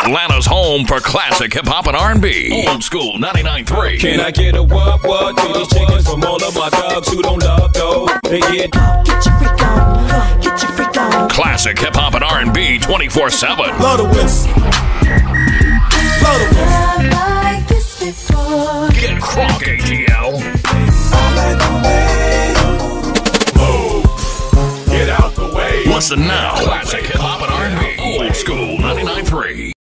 Atlanta's home for classic hip hop and R&B. Old School 99.3. Can I get a what to these chickens from all of my dogs who don't love though? They get your freak on, get your freak on. Classic hip hop and R&B 24/7. blow the whistle. Blow the whistle. Like this before. Get crunk, ATL. Get out the way. Listen now. Classic hip hop and R&B. Old School 99.3.